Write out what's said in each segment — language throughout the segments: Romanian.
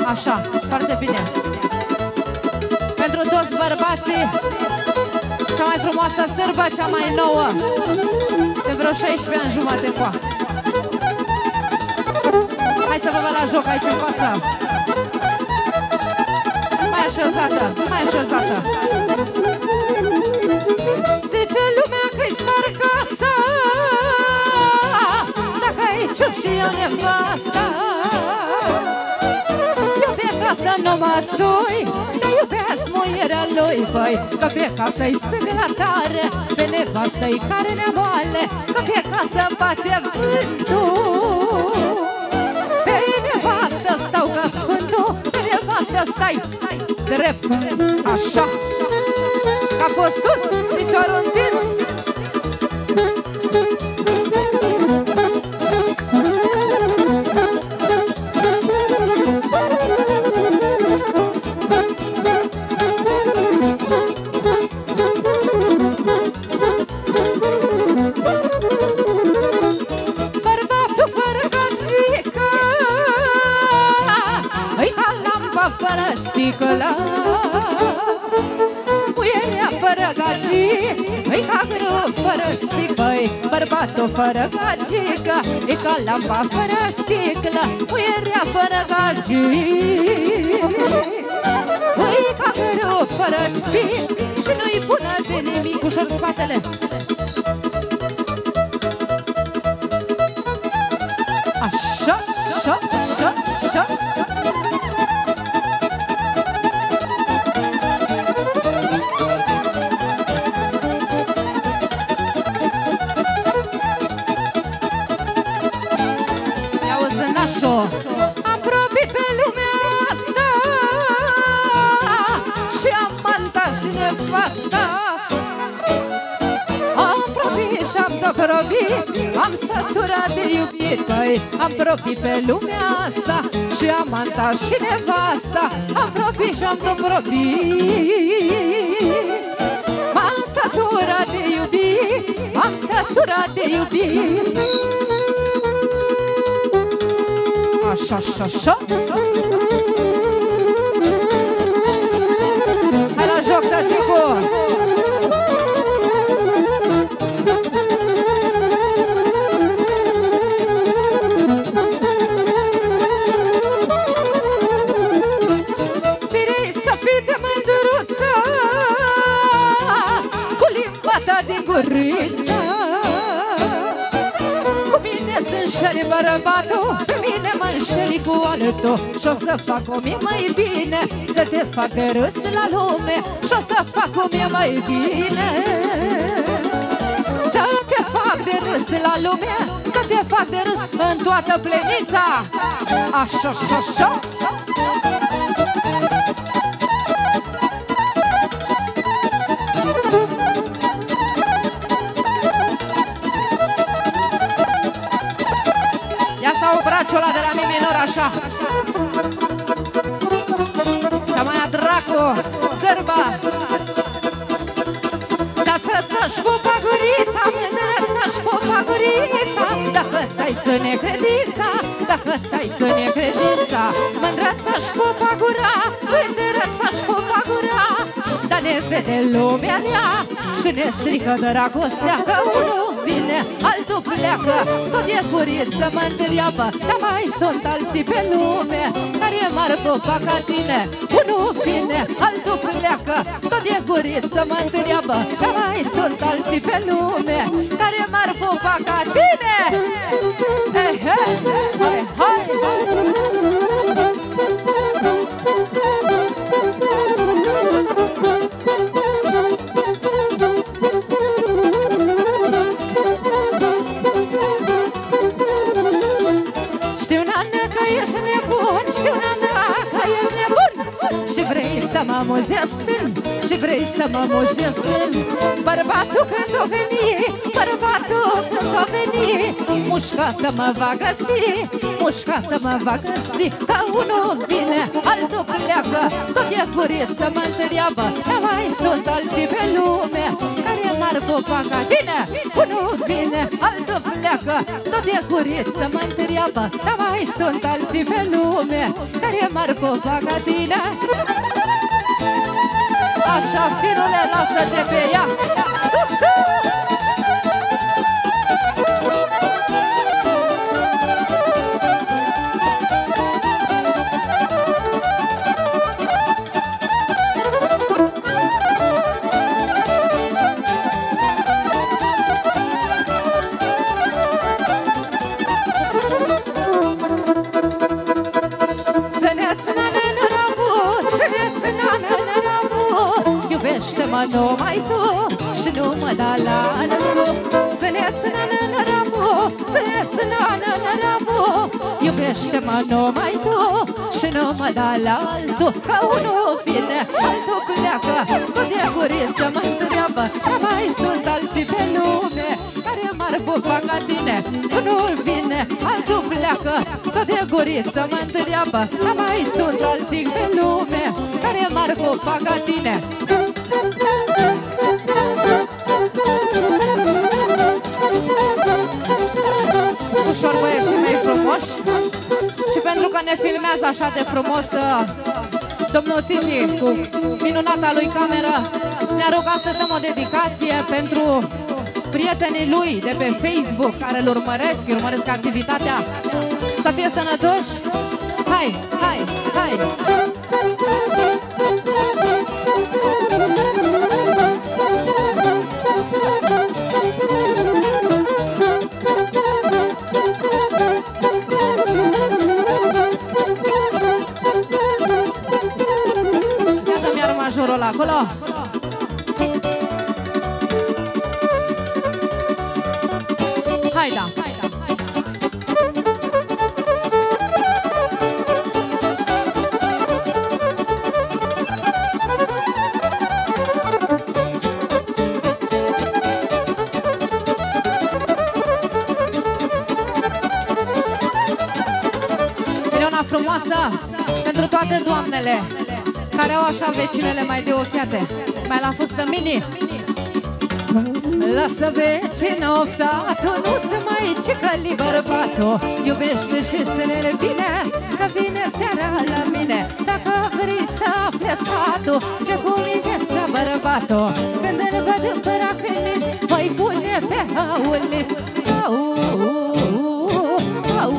Așa, foarte bine. Pentru toți bărbații, cea mai frumoasă sârbă, cea mai nouă, de vreo 16 ani jumate coa. Hai să vă văd la joc aici în față. Mai așezată, mai așezată. Zice lumea că-i spar casa, dacă ai ciup și eu nevasta. Eu pe casă nu mă sui, dar iubesc muierea lui, băi. Că pe casă-i țângla tare, pe nevastă-i carnea moale, că pe casă bate vântul. Pe nevastă stau ca sfântul, pe nevastă stai drept, așa. Capul sus, piciorul întins. Bărbatul fără gagică îi ca lampa fără sticlă. Muierea fără gagică îi ca grâu fără spic, băi. Bărbatul fără gagică e ca lampa fără sticlă. Muierea fără gagică îi ca grâu fără spic și nu-i bună de nimic. Ușor spatele. Așa, așa, așa, așa. Am probit pe lumea asta și am mantat și nevasta. Am probit și am dobrodit, am săturat de iubit, băi. Am probit pe lumea asta și am mantat și nevasta. Am probit și am dobrodit, m-am săturat de iubit, m-am săturat de iubit. Așa, așa, așa. Hai la joc, tăticu! Firei să fii de mândruță cu limba ta din guriță. Cu mine îți înșeli bărbatul, pe mine mă înșeli cu altul. Și-o să fac cum e mai bine, să te fac de râs la lume. Și-o să fac cum e mai bine, să te fac de râs la lume, să te fac de râs în toată plenița. Așa, așa, așa. Ia sau braciul ăla de la mi minor, așa. Cea mai a dracu, sârba. Ța-ța-ța-și pupa gurița, mândră-ța-și pupa gurița. Dacă ți-ai ține credința, dacă ți-ai ține credința. Mândră-ța-și pupa gura, mândră-ța-și pupa gura. Dar ne vede lumea ea și ne strică dragostea, că unul vine, altul pleacă. Tot e curiță mă întreabă, dar mai sunt alții pe lume care m-ar pupa ca tine. Unul vine, altul pleacă. Tot e curiță mă întreabă, dar mai sunt alții pe lume care m-ar pupa ca tine. Hei, hei, hei, hai, să mă muși de sân și vrei să mă muși de sân. Bărbatul când o veni, bărbatul când o veni, mușcată mă va găsi, mușcată mă va găsi. Că unul vine, altul pleacă, tot e curiță mă întreabă, dar mai sunt alții pe lume care m-ar pupa ca tine. Unul vine, altul pleacă. pleacă, tot de guriță mă întreabă, dar mai sunt alții pe lume care mari copac ca tine. Așa, firule, lasă-te pe ea. Sus, sus! Iubește-mă numai tu și nu mă da la altul. Ține-ține-nă rabu, ține-ține-nă rabu. Iubește-mă numai tu și nu mă da la altul. Că unul vine, altul pleacă, cu de guriță mă întreabă, că mai sunt alții pe lume care m-ar pupa ca tine. Unul vine, altul pleacă, tot de guriță mă întreabă, că mai sunt alții pe lume care m-ar pupa ca tine. Ușor, băieții mei frumoși. Și pentru că ne filmează așa de frumos domnul Timi cu minunata lui cameră, ne-a rugat să dăm o dedicație pentru prietenii lui de pe Facebook care îl urmăresc activitatea. Să fie sănătoși. Hai, hai, hai! Iată-mi iar majorul ăla acolo. Hai da! Frumoasă pentru toate doamnele care au așa vecinele mai de ochiate, mai la fustă mini. Lasă vecină oftatul, nu-ți mai cică-li bărbatul. Iubește și ține-le bine, că vine seara la mine. Dacă vrei să afle satul, ce cuminteța bărbatul, când îl văd împărat în voi pune pe haulit. Au, au,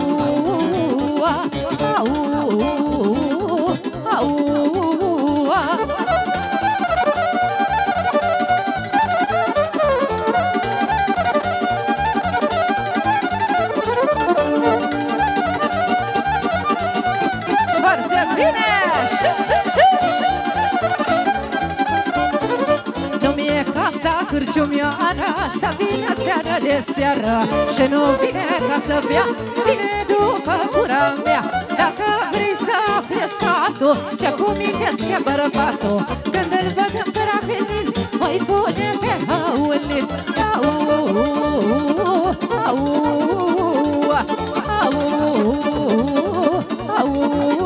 foarte bine! Nu-mi e casa cârciumioară să vină seara de seară și nu vine ca să bea, vine după gura mea. Dacă vrei să afli satul, ce cu minte-ți e bărbatul, când îl văd împărat venin, voi pune pe haulit. Au, au, au, au.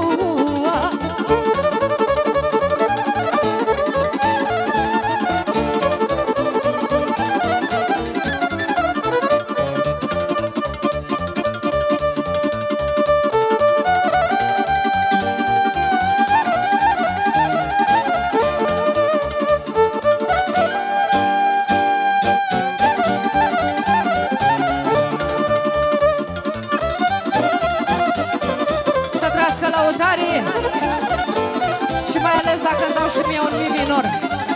Și mai ales dacă îmi dau și mie un mi minor.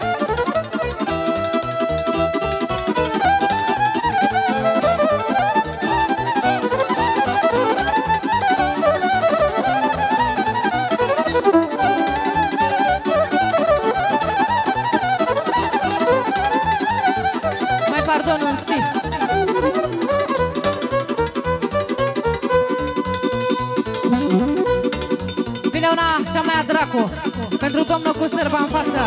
Mai pardon un si. Vine una cea mai a dracu pentru domnul cu sârba în față.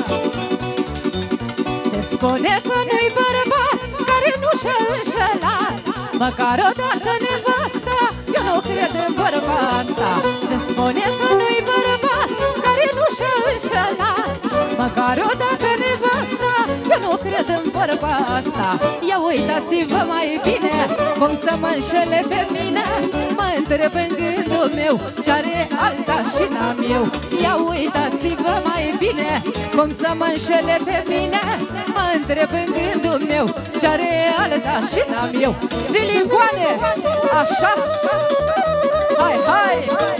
Se spune că nu-i bărbat care nu și-a înșelat, măcar odată nevasta, eu nu cred în vorba asta. Se spune că nu-i bărbat care nu și-a înșelat, măcar odată nevasta, eu nu cred în vorba asta. vorba asta. Ia uitați-vă mai bine cum să mă înșele pe mine. Mă întreb în gândul meu ce-are alta și n-am eu. Ia uitați-vă mai bine cum să mă înșele pe mine. Mă întreb în gândul meu ce-are alta și n-am eu. Silicoane, așa. Hai, hai!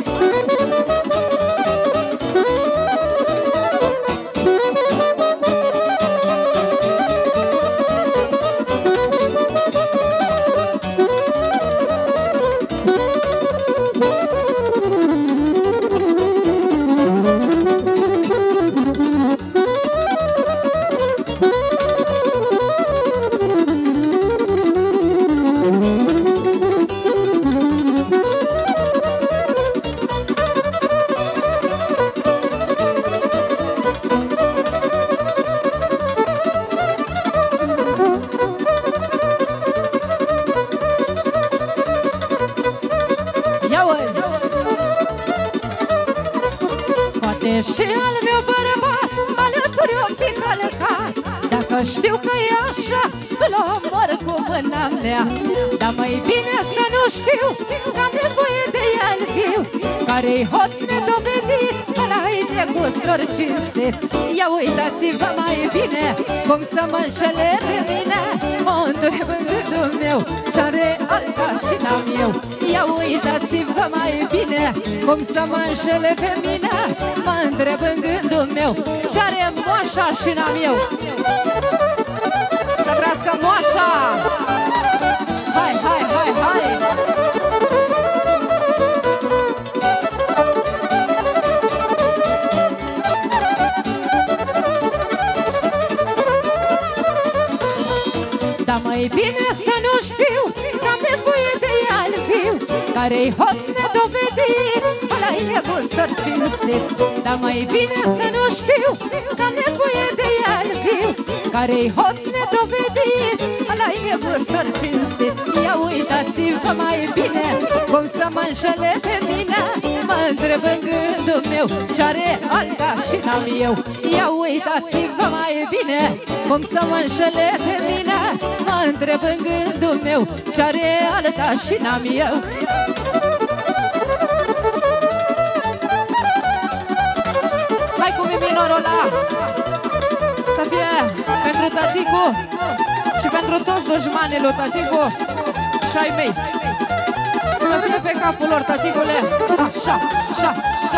Și al meu bărbat alături o fi călcat. Dacă știu că e așa, îl omor cu mâna mea. Dar mai bine să nu știu că am nevoie de el viu, care-i hoț nedovedit, ăla-i de gustor cinstit. Ia uitați-vă mai bine cum să mă înșele pe mine. Mă întreb în gândul meu ce-are alta și n-am eu. Ia uitați-vă mai bine cum să mă înșele pe mine. Mă întreb în gândul meu ce-are moașa și n-am eu. Să trească moașa! Hai, hai, hai, hai! Dar mai bine să nu știu că am nevoie de el viu, care-i hoț nedovedit, ăla-i negustor cinstit. Dar mai bine să nu știu că am nevoie de el viu, care-i hoț nedovedit, ăla-i negustor cinstit. Ia uitați-vă mai bine cum să mă înșele pe mine. Mă întreb în gândul meu ce-are alta și n-am eu. Ia uitați-vă mai bine cum să mă înșele pe mine. Mă întreb în gândul meu ce-are alta și n-am eu. Hai cu minorul ăla! Să fie pentru tăticu și pentru toți dușmanii lui tăticu și ai mei. Să fie pe capul lor, tăticule. Așa, așa, așa.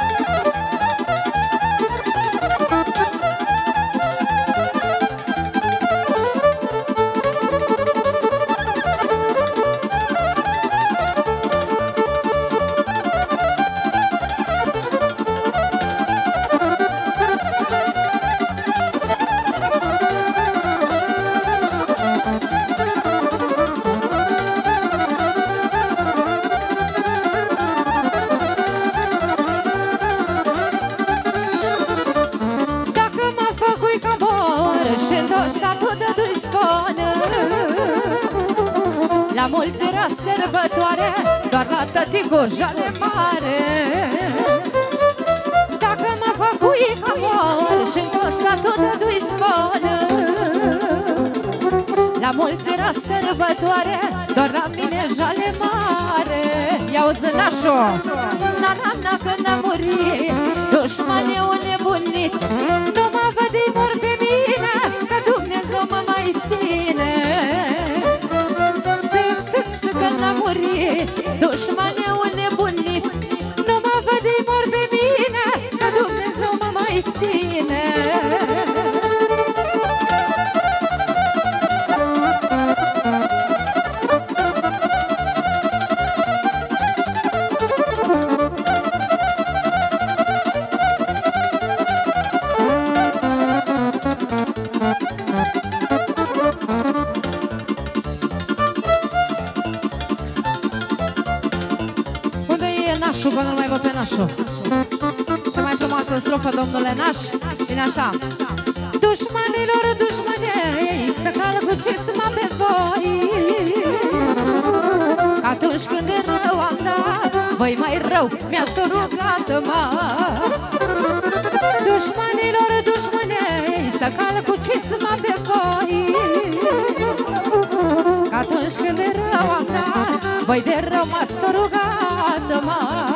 La mulți era sărbătoare, doar la tăticu jale mare. Dacă m-a făcut ca mor și-n tot satul dădui sponă. La mulți era sărbătoare, doar la mine jale mare. Ia-o zânașo, na-na-na când a murit, dușmaneu nebunit, nu mă văd-i mor pe mine, că Dumnezeu mă mai ține. Când a murit, dușmaneu nebunit, nu mă văd-i mor pe mine, că Dumnezeu mă mai ține. Că nu mai văd pe nașul. Cea mai frumoasă strofă, domnule Naș, vine așa. Dușmanilor, dușmanei, să calcucism pe voi. Atunci când în rău am dat, voi mai rău mi-ați rugat, mă. Dușmanilor, dușmanei, să calcucism pe voi. Vai de rău m-ați rugat, mă.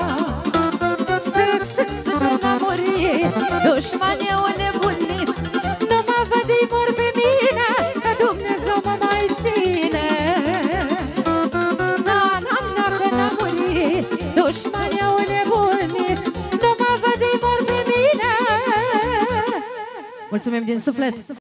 N-am murit, dușmani au nebunit. Nu mă văd, îi mor pe mine, că Dumnezeu mă mai ține. Că n-am murit, dușmani au nebunit. Nu mă văd, îi mor pe mine. Mulțumim din suflet.